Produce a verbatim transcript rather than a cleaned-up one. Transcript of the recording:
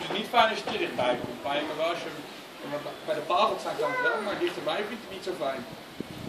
het is niet fijn als je te dichtbij komt. Maar, maar als je maar bij de paal gaat staan kan het wel, maar dichterbij vind ik het niet zo fijn.